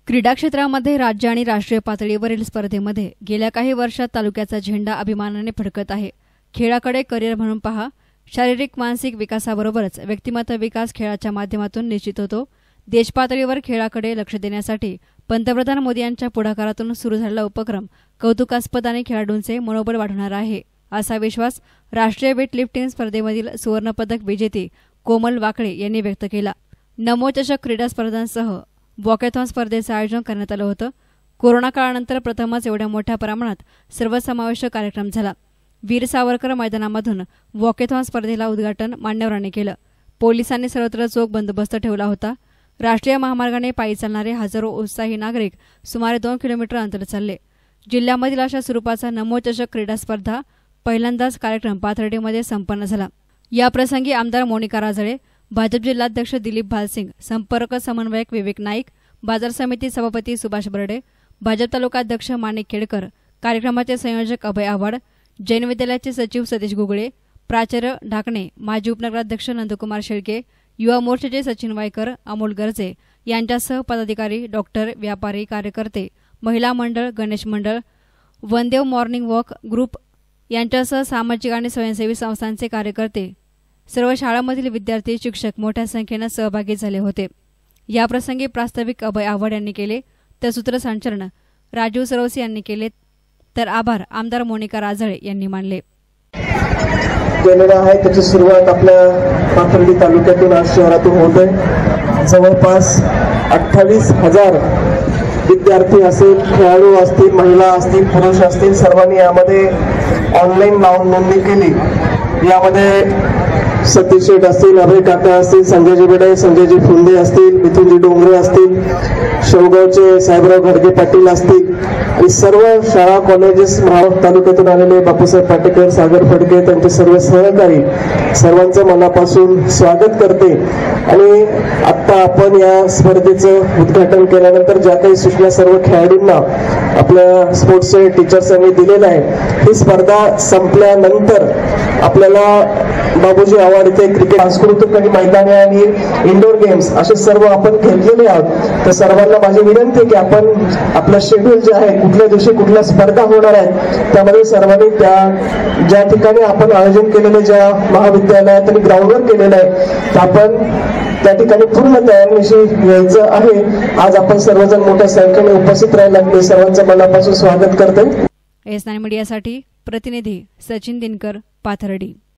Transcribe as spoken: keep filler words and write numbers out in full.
क्रीडा क्षेत्रामध्ये राज्य आणि राष्ट्रीय पातळीवरील स्पर्धेमध्ये गेल्या काही वर्षात तालुक्याचा झेंडा अभिमानाने फडकत आहे। खेळाकडे करिअर म्हणून पहा। शारीरिक मानसिक विकासाबरोबरच व्यक्तिमत्व विकास खेळाच्या माध्यमातून निश्चित होतो। देशपातळीवर खेळाकडे लक्ष देण्यासाठी पंतप्रधान मोदी यांच्या पुढाकारातून सुरू झालेला उपक्रम कौतुकास्पद आणि खेळाडूंचे मनोबल वाढवणारा आहे, असा विश्वास राष्ट्रीय वेटलिफ्टिंग स्पर्धेमधील सुवर्णपदक विजेती कोमल वाकळे यांनी व्यक्त केला। नमो चषक क्रीडा स्पर्धांसह वॉकेथॉन स्पर्धेचं आयोजन करण्यात आलं होतं। कोरोना काळानंतर प्रथमच एवढ्या मोठ्या प्रमाणात सर्वसमावेशक कार्यक्रम झाला। वीर सावरकर मैदानामधून वॉकेथॉन स्पर्धेला उद्घाटन मान्यवरांनी केलं। पोलिसांनी सर्वत्र चोख बंदोबस्त ठेवला होता। राष्ट्रीय महामार्गाने पायी चालणारे हजारो उत्साही नागरिक सुमारे दोन किलोमीटर अंतर चालले। जिल्ह्यामधील अशा स्वरूपाचा नमो चषक क्रीडा स्पर्धा पहिल्यांदाच कार्यक्रम पाथर्डीमध्ये संपन्न झाला। याप्रसंगी आमदार मोनिका राजळे, भाजप जिल्हाध्यक्ष दिलीप भालसिंग, संपर्क समन्वयक विवेक नाईक, बाजार समिती सभापती सुभाष बर्डे, भाजप तालुकाध्यक्ष माणिक खेडकर, कार्यक्रमाचे संयोजक अभय आव्हाड, जैन विद्यालयाचे सचिव सतीश गुगळे, प्राचार्य ढाकणे, माजी उपनगराध्यक्ष नंदकुमार शेळके, युवा मोर्चाचे सचिन वायकर, अमोल गर्जे यांच्यासह पदाधिकारी, डॉक्टर, व्यापारी, कार्यकर्ते, महिला मंडळ, गणेश मंडळ, वनदेव मॉर्निंग वॉक ग्रुप यांच्यासह सामाजिक आणि स्वयंसेवी संस्थांचे कार्यकर्ते, सर्व शाळांमधील विद्यार्थी, शिक्षक मोठ्या संख्येने सहभागी झाले होते। याप्रसंगी प्रास्ताविक अभय आव्हाड यांनी केले, तर सूत्रसंचालन राजीव सरवसी यांनी केले, तर आभार आमदार मोनिका राजळे यांनी मानले। केलेला आहे त्याची सुरुवात आपल्या पाथर्डी तालुक्यातून आज शहरातून होत आहे। जवळपास अठ्ठावीस हजार विद्यार्थी असतील, खेळाडू असतील, महिला असतील, पुरुष असतील, सर्वांनी यामध्ये ऑनलाईन नाव नोंदणी केली। यामध्ये सतीश शेठ असतील, अभय काका असतील, संजयजी बेडे, संजयजी फुंदे असतील, मिथुनजी डोंगरे असतील, शेवगावचे साहेबराव घडगे पाटील असतील आणि सर्व शाळा कॉलेजेस महाराष्ट्र तालुक्यातून आलेले बापूसाहेब पाटेकर, सागर फडके, त्यांचे सर्व सहकारी सर्वांचं मनापासून स्वागत करते। आणि आता आपण या स्पर्धेचं उद्घाटन केल्यानंतर ज्या काही सूचना सर्व खेळाडूंना आपल्या स्पोर्ट्सचे टीचर्सांनी दिलेल्या आहे, ही स्पर्धा संपल्यानंतर आपल्याला बाबूजी आव्हाड इथे क्रिकेट, सांस्कृतिक आणि मैदानी आणि इंडोर गेम्स असे सर्व आपण घेतलेले आहोत। तर सर्वांना माझी विनंती आहे की आपण आपलं शेड्यूल जे आहे, कुठल्या दिवशी कुठल्या स्पर्धा होणार आहेत, त्यामध्ये सर्वांनी त्या ज्या ठिकाणी आपण आयोजन केलेले ज्या महाविद्यालयात आणि ग्राउंडवर केलेलं आहे, तर आपण त्या ठिकाणी पूर्ण तयारीनिशी यायचं आहे। आज आपण सर्वजण मोठ्या संख्येने उपस्थित राहिला, मी सर्वांचं मनापासून स्वागत करते। एस नाइन मीडियासाठी प्रतिनिधी सचिन दिनकर, पाथर्डी।